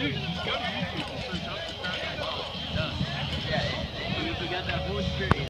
Dude, just go to YouTube and search up the Saturday Night Live. Yeah, if we got that whole experience.